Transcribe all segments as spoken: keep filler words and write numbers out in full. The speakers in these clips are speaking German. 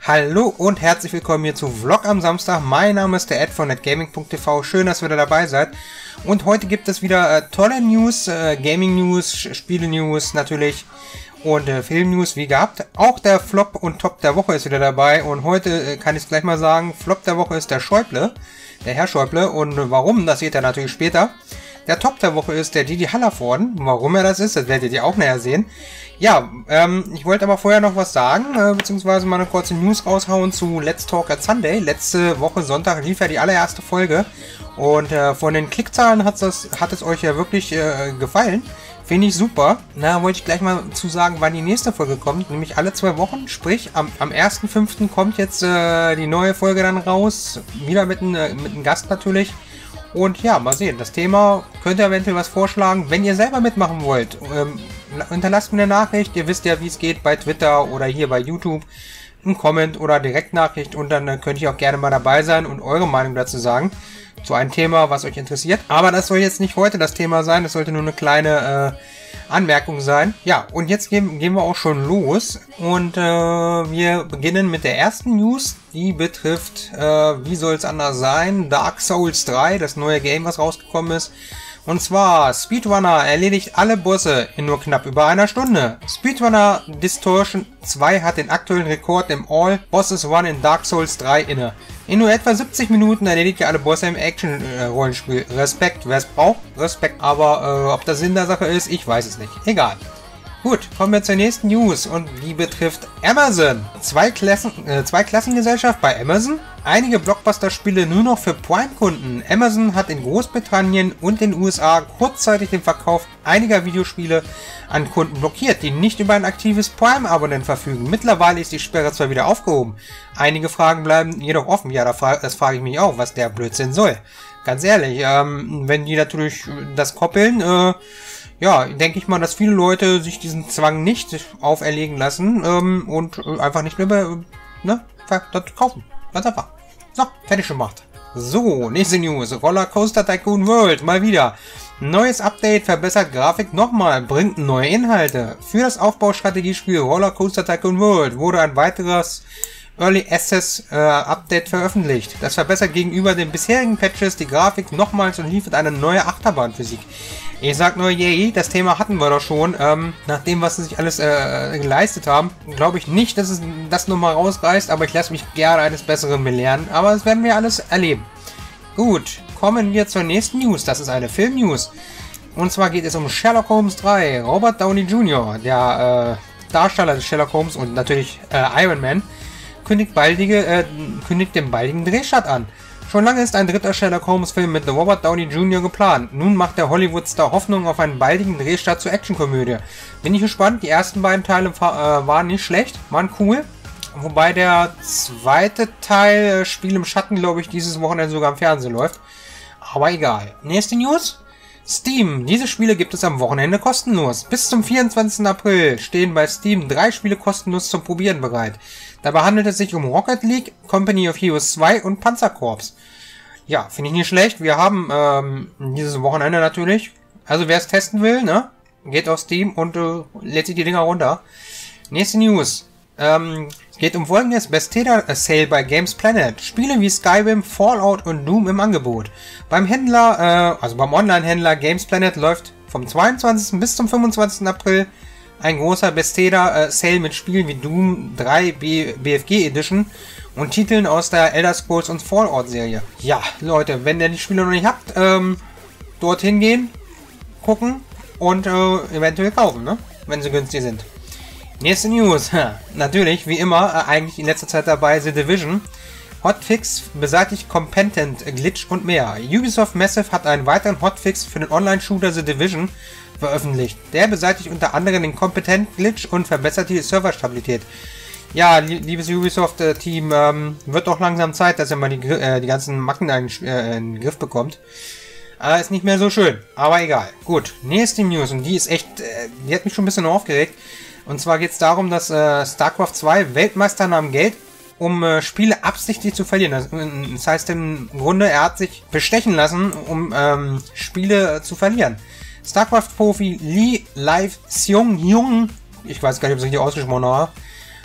Hallo und herzlich willkommen hier zu Vlog am Samstag. Mein Name ist der Ed von netgaming punkt t v. Schön, dass ihr wieder dabei seid. Und heute gibt es wieder äh, tolle News, äh, Gaming-News, Spiele-News natürlich und äh, Film-News wie gehabt. Auch der Flop und Top der Woche ist wieder dabei. Und heute äh, kann ich es gleich mal sagen, Flop der Woche ist der Schäuble, der Herr Schäuble. Und äh, warum, das seht ihr natürlich später. Der Top der Woche ist der Didi Hallervorden. Warum er das ist, das werdet ihr auch näher sehen. Ja, ähm, ich wollte aber vorher noch was sagen, äh, beziehungsweise mal eine kurze News raushauen zu Let's Talk at Sunday. Letzte Woche Sonntag lief ja die allererste Folge und äh, von den Klickzahlen hat's das, hat es euch ja wirklich äh, gefallen. Finde ich super. Na, wollte ich gleich mal zu sagen, wann die nächste Folge kommt, nämlich alle zwei Wochen. Sprich, am, am ersten fünften kommt jetzt äh, die neue Folge dann raus, wieder mit einem äh, mit einem Gast natürlich. Und ja, mal sehen, das Thema könnt ihr eventuell was vorschlagen, wenn ihr selber mitmachen wollt. Ähm, hinterlasst mir eine Nachricht, ihr wisst ja, wie es geht, bei Twitter oder hier bei YouTube. Ein Comment oder Direktnachricht und dann äh, könnt ihr auch gerne mal dabei sein und eure Meinung dazu sagen. Zu einem Thema, was euch interessiert. Aber das soll jetzt nicht heute das Thema sein, das sollte nur eine kleine äh, Anmerkung sein. Ja, und jetzt gehen, gehen wir auch schon los. Und äh, wir beginnen mit der ersten News. Die betrifft, äh, wie soll es anders sein, Dark Souls drei, das neue Game, was rausgekommen ist. Und zwar, Speedrunner erledigt alle Bosse in nur knapp über einer Stunde. Speedrunner Distortion zwei hat den aktuellen Rekord im All Bosses Run in Dark Souls drei inne. In nur etwa siebzig Minuten erledigt ihr alle Bosse im Action-Rollenspiel. Respekt, wer es braucht, Respekt. Aber äh, ob das Sinn der Sache ist, ich weiß es nicht. Egal. Gut, kommen wir zur nächsten News und die betrifft Amazon. Zwei Klassen, äh, zwei Klassengesellschaft bei Amazon. Einige Blockbuster-Spiele nur noch für Prime-Kunden. Amazon hat in Großbritannien und den U S A kurzzeitig den Verkauf einiger Videospiele an Kunden blockiert, die nicht über ein aktives Prime-Abonnent verfügen. Mittlerweile ist die Sperre zwar wieder aufgehoben. Einige Fragen bleiben jedoch offen. Ja, das frage ich mich auch, was der Blödsinn soll. Ganz ehrlich, ähm, wenn die natürlich das koppeln, äh, ja, denke ich mal, dass viele Leute sich diesen Zwang nicht auferlegen lassen ähm, und äh, einfach nicht mehr äh, ne, das kaufen. Ganz einfach. So, fertig gemacht. So, nächste News. Rollercoaster Tycoon World, mal wieder. Neues Update, verbessert Grafik nochmal, bringt neue Inhalte. Für das Aufbaustrategiespiel Rollercoaster Tycoon World wurde ein weiteres Early Access äh, Update veröffentlicht. Das verbessert gegenüber den bisherigen Patches die Grafik nochmals und liefert eine neue Achterbahnphysik. Ich sag nur, yay, das Thema hatten wir doch schon. Ähm, nach dem, was sie sich alles äh, geleistet haben, glaube ich nicht, dass es das nochmal rausreißt, aber ich lasse mich gerne eines Besseren belehren. Aber das werden wir alles erleben. Gut, kommen wir zur nächsten News. Das ist eine Film-News. Und zwar geht es um Sherlock Holmes drei. Robert Downey Junior, der äh, Darsteller des Sherlock Holmes und natürlich äh, Iron Man, kündigt, baldige, äh, kündigt den baldigen Drehstart an. Schon lange ist ein dritter Sherlock Holmes Film mit Robert Downey Junior geplant. Nun macht der Hollywood-Star Hoffnung auf einen baldigen Drehstart zur Actionkomödie. Bin ich gespannt, die ersten beiden Teile äh, waren nicht schlecht, waren cool. Wobei der zweite Teil, äh, Spiel im Schatten, glaube ich, dieses Wochenende sogar im Fernsehen läuft. Aber egal. Nächste News. Steam. Diese Spiele gibt es am Wochenende kostenlos. Bis zum vierundzwanzigsten April stehen bei Steam drei Spiele kostenlos zum Probieren bereit. Dabei handelt es sich um Rocket League, Company of Heroes zwei und Panzerkorps. Ja, finde ich nicht schlecht. Wir haben ähm, dieses Wochenende natürlich. Also wer es testen will, ne, geht auf Steam und äh, lädt sich die Dinger runter. Nächste News. Ähm, es geht um folgendes: Bethesda Sale bei Games Planet. Spiele wie Skyrim, Fallout und Doom im Angebot. Beim Händler, äh, also beim Online-Händler Games Planet läuft vom zweiundzwanzigsten bis zum fünfundzwanzigsten April ein großer Bethesda äh, Sale mit Spielen wie Doom drei B F G Edition und Titeln aus der Elder Scrolls und Fallout Serie. Ja, Leute, wenn ihr die Spiele noch nicht habt, ähm, dorthin gehen, gucken und äh, eventuell kaufen, ne? Wenn sie günstig sind. Nächste News. Natürlich, wie immer, äh, eigentlich in letzter Zeit dabei The Division. Hotfix beseitigt Competent Glitch und mehr. Ubisoft Massive hat einen weiteren Hotfix für den Online-Shooter The Division veröffentlicht. Der beseitigt unter anderem den Competent Glitch und verbessert die Serverstabilität. Ja, liebes Ubisoft-Team, ähm, wird doch langsam Zeit, dass ihr mal die, äh, die ganzen Macken in, äh, in den Griff bekommt. Äh, ist nicht mehr so schön, aber egal. Gut, nächste News und die ist echt, äh, die hat mich schon ein bisschen aufgeregt. Und zwar geht es darum, dass äh, StarCraft zwei Weltmeister nahm Geld, um äh, Spiele absichtlich zu verlieren. Das, das heißt im Grunde, er hat sich bestechen lassen, um ähm, Spiele äh, zu verlieren. StarCraft-Profi Lee Live Seung Jung, ich weiß gar nicht, ob es richtig ausgesprochen war,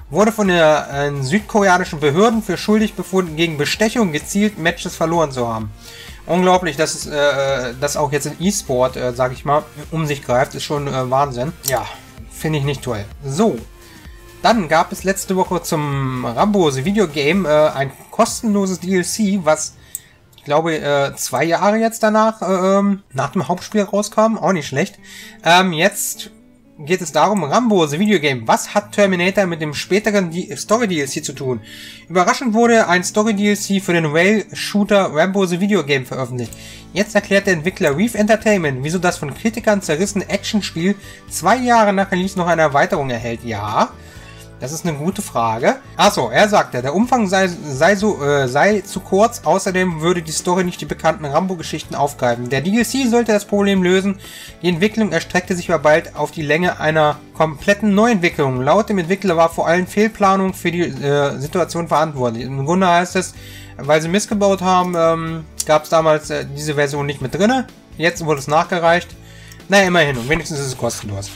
wurde von den äh, südkoreanischen Behörden für schuldig befunden, gegen Bestechung gezielt Matches verloren zu haben. Unglaublich, dass es äh, das auch jetzt in E-Sport, äh, sag ich mal, um sich greift, ist schon äh, Wahnsinn. Ja, finde ich nicht toll. So, dann gab es letzte Woche zum Rambo The Video Game äh, ein kostenloses D L C, was ich glaube äh, zwei Jahre jetzt danach, äh, nach dem Hauptspiel rauskam, auch nicht schlecht. Ähm, jetzt geht es darum, Rambo The Video Game. Was hat Terminator mit dem späteren Story-D L C zu tun? Überraschend wurde ein Story-D L C für den Rail-Shooter Rambo The Video Game veröffentlicht. Jetzt erklärt der Entwickler Reef Entertainment, wieso das von Kritikern zerrissene Actionspiel zwei Jahre nach Release noch eine Erweiterung erhält. Ja, das ist eine gute Frage. Achso, er sagte, der Umfang sei, sei, so, äh, sei zu kurz, außerdem würde die Story nicht die bekannten Rambo-Geschichten aufgreifen. Der D L C sollte das Problem lösen. Die Entwicklung erstreckte sich aber bald auf die Länge einer kompletten Neuentwicklung. Laut dem Entwickler war vor allem Fehlplanung für die äh, Situation verantwortlich. Im Grunde heißt es, weil sie missgebaut haben, ähm, gab es damals äh, diese Version nicht mit drinne. Jetzt wurde es nachgereicht. Naja, immerhin, und wenigstens ist es kostenlos.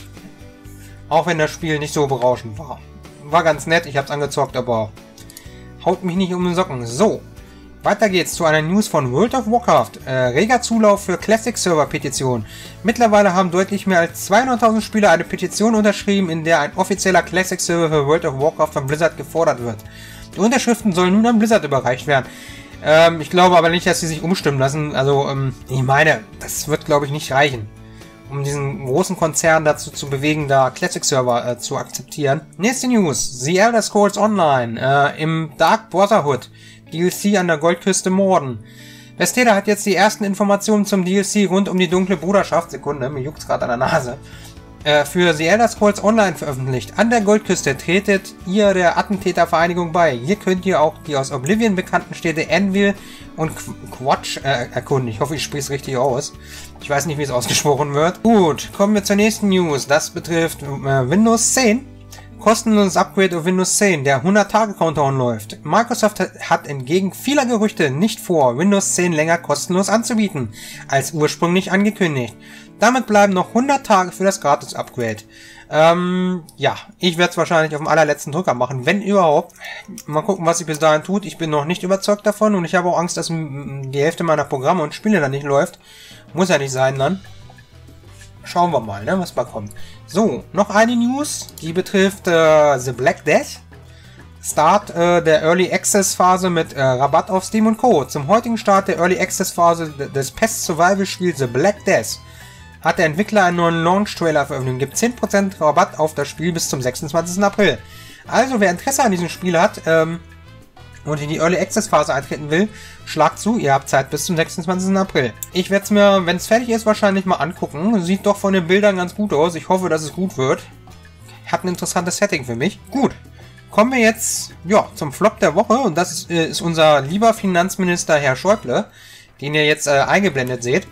Auch wenn das Spiel nicht so berauschend war. War ganz nett, ich hab's angezockt, aber haut mich nicht um den Socken. So, weiter geht's zu einer News von World of Warcraft. Äh, reger Zulauf für Classic-Server-Petitionen. Mittlerweile haben deutlich mehr als zweihunderttausend Spieler eine Petition unterschrieben, in der ein offizieller Classic-Server für World of Warcraft von Blizzard gefordert wird. Die Unterschriften sollen nun an Blizzard überreicht werden. Ähm, ich glaube aber nicht, dass sie sich umstimmen lassen. Also, ähm, ich meine, das wird, glaube ich, nicht reichen, um diesen großen Konzern dazu zu bewegen, da Classic-Server äh, zu akzeptieren. Nächste News. The Elder Scrolls Online äh, im Dark Brotherhood D L C an der Goldküste Morden. Bethesda hat jetzt die ersten Informationen zum D L C rund um die dunkle Bruderschaft, Sekunde, mir juckt's gerade an der Nase, äh, für The Elder Scrolls Online veröffentlicht. An der Goldküste tretet ihr der Attentätervereinigung bei. Hier könnt ihr auch die aus Oblivion bekannten Städte Anvil und Quatsch äh, erkunden. Ich hoffe, ich spreche es richtig aus. Ich weiß nicht, wie es ausgesprochen wird. Gut, kommen wir zur nächsten News. Das betrifft äh, Windows zehn. Kostenloses Upgrade auf Windows zehn, der hundert Tage Countdown läuft. Microsoft hat entgegen vieler Gerüchte nicht vor, Windows zehn länger kostenlos anzubieten, als ursprünglich angekündigt. Damit bleiben noch hundert Tage für das Gratis-Upgrade. Ähm, ja, ich werde es wahrscheinlich auf dem allerletzten Drücker machen, wenn überhaupt. Mal gucken, was sich bis dahin tut. Ich bin noch nicht überzeugt davon und ich habe auch Angst, dass die Hälfte meiner Programme und Spiele dann nicht läuft. Muss ja nicht sein dann. Schauen wir mal, ne, was da kommt. So, noch eine News, die betrifft äh, The Black Death. Start äh, der Early Access Phase mit äh, Rabatt auf Steam und Co. Zum heutigen Start der Early Access Phase des Pest Survival Spiels The Black Death hat der Entwickler einen neuen Launch-Trailer veröffentlicht. Gibt zehn Prozent Rabatt auf das Spiel bis zum sechsundzwanzigsten April. Also, wer Interesse an diesem Spiel hat ähm, und in die Early Access Phase eintreten will, schlagt zu, ihr habt Zeit bis zum sechsundzwanzigsten April. Ich werde es mir, wenn es fertig ist, wahrscheinlich mal angucken. Sieht doch von den Bildern ganz gut aus. Ich hoffe, dass es gut wird. Hat ein interessantes Setting für mich. Gut, kommen wir jetzt ja, zum Flop der Woche. Und das ist, äh, ist unser lieber Finanzminister Herr Schäuble, den ihr jetzt äh, eingeblendet seht.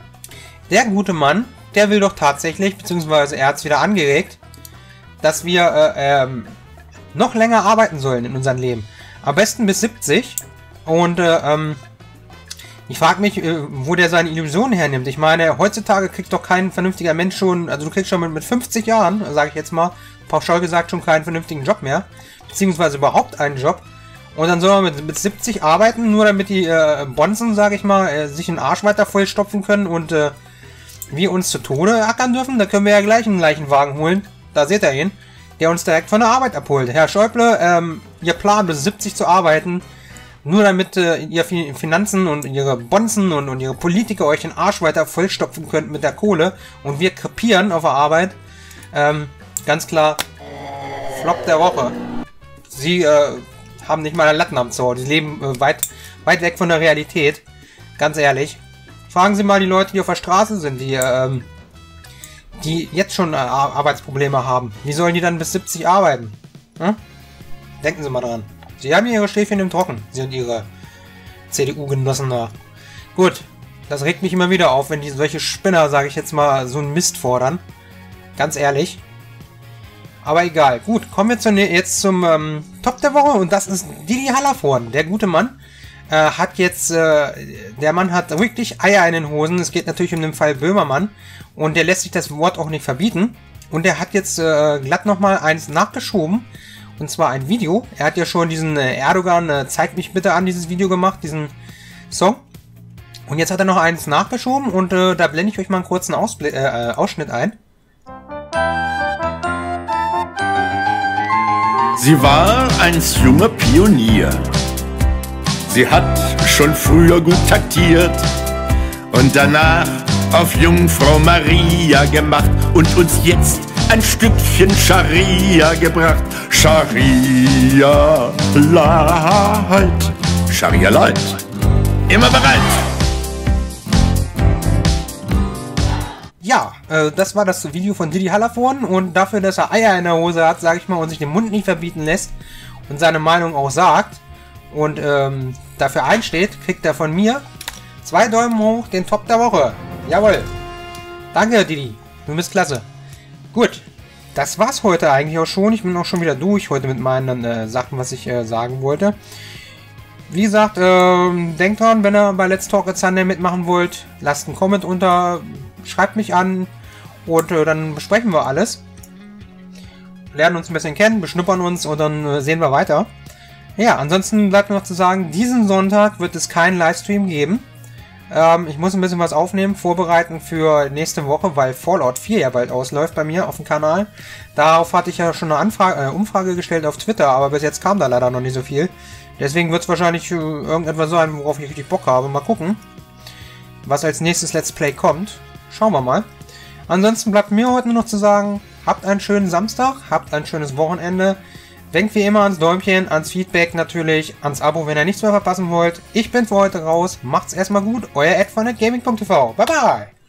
Der gute Mann, der will doch tatsächlich, beziehungsweise er hat es wieder angeregt, dass wir äh, ähm, noch länger arbeiten sollen in unserem Leben. Am besten bis siebzig. Und äh, ähm, ich frage mich, äh, wo der seine Illusionen hernimmt. Ich meine, heutzutage kriegt doch kein vernünftiger Mensch schon, also du kriegst schon mit, mit fünfzig Jahren, sage ich jetzt mal, pauschal gesagt, schon keinen vernünftigen Job mehr. Beziehungsweise überhaupt einen Job. Und dann soll man mit, mit siebzig arbeiten, nur damit die äh, Bonzen, sage ich mal, äh, sich den Arsch weiter vollstopfen können und äh, wir uns zu Tode ackern dürfen. Da können wir ja gleich einen Leichenwagen holen. Da seht ihr ihn. Der uns direkt von der Arbeit abholt. Herr Schäuble, ähm, ihr plant bis siebzig zu arbeiten, nur damit äh, ihr Finanzen und ihre Bonzen und, und ihre Politiker euch den Arsch weiter vollstopfen könnt mit der Kohle und wir krepieren auf der Arbeit. Ähm, ganz klar, Flop der Woche. Sie äh, haben nicht mal einen Latten am Zaun. Sie leben äh, weit, weit weg von der Realität. Ganz ehrlich. Fragen Sie mal die Leute, die auf der Straße sind, die, ähm, die jetzt schon äh, Arbeitsprobleme haben. Wie sollen die dann bis siebzig arbeiten? Hm? Denken Sie mal dran. Sie haben Ihre Schäfchen im Trocken. Sie und Ihre C D U-Genossen da. Gut, das regt mich immer wieder auf, wenn die solche Spinner, sage ich jetzt mal, so einen Mist fordern. Ganz ehrlich. Aber egal. Gut, kommen wir zu, jetzt zum ähm, Top der Woche. Und das ist Didi Hallervorden. Der gute Mann äh, hat jetzt, äh, der Mann hat wirklich Eier in den Hosen. Es geht natürlich um den Fall Böhmermann. Und der lässt sich das Wort auch nicht verbieten. Und der hat jetzt äh, glatt nochmal eins nachgeschoben. Und zwar ein Video. Er hat ja schon diesen äh, Erdogan, äh, zeigt mich bitte an, dieses Video gemacht, diesen Song. Und jetzt hat er noch eins nachgeschoben und äh, da blende ich euch mal einen kurzen Ausbl äh, Ausschnitt ein. Sie war einst junger Pionier. Sie hat schon früher gut taktiert und danach auf Jungfrau Maria gemacht und uns jetzt ein Stückchen Scharia gebracht. Scharia Light, Scharia Light, immer bereit. Ja, äh, das war das Video von Didi Hallervorden und dafür, dass er Eier in der Hose hat, sage ich mal, und sich den Mund nicht verbieten lässt und seine Meinung auch sagt und ähm, dafür einsteht, kriegt er von mir zwei Daumen hoch, den Top der Woche. Jawohl. Danke, Didi. Du bist klasse. Gut, das war's heute eigentlich auch schon. Ich bin auch schon wieder durch heute mit meinen äh, Sachen, was ich äh, sagen wollte. Wie gesagt, ähm, denkt dran, wenn ihr bei Let's Talk a Sunday mitmachen wollt, lasst einen Comment unter, schreibt mich an und äh, dann besprechen wir alles. Lernen uns ein bisschen kennen, beschnuppern uns und dann äh, sehen wir weiter. Ja, ansonsten bleibt mir noch zu sagen, diesen Sonntag wird es keinen Livestream geben. Ähm, ich muss ein bisschen was aufnehmen, vorbereiten für nächste Woche, weil Fallout vier ja bald ausläuft bei mir auf dem Kanal. Darauf hatte ich ja schon eine Anfrage, äh, Umfrage gestellt auf Twitter, aber bis jetzt kam da leider noch nicht so viel. Deswegen wird es wahrscheinlich äh, irgendetwas sein, worauf ich richtig Bock habe. Mal gucken, was als nächstes Let's Play kommt. Schauen wir mal. Ansonsten bleibt mir heute nur noch zu sagen, habt einen schönen Samstag, habt ein schönes Wochenende. Denkt wie immer ans Däumchen, ans Feedback natürlich, ans Abo, wenn ihr nichts mehr verpassen wollt. Ich bin für heute raus. Macht's erstmal gut. Euer Ed von netgaming punkt t v. Bye bye!